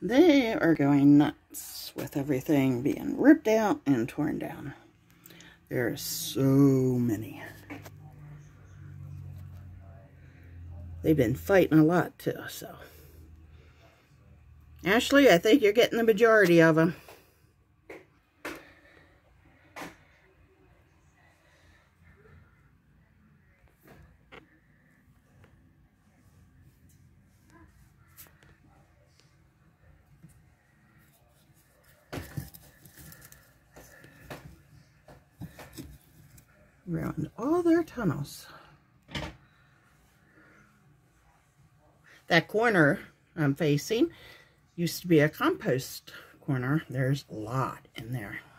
They are going nuts with everything being ripped out and torn down. There are so many. They've been fighting a lot too, so. Ashley, I think you're getting the majority of them. Ruined all their tunnels. That corner I'm facing used to be a compost corner. There's a lot in there.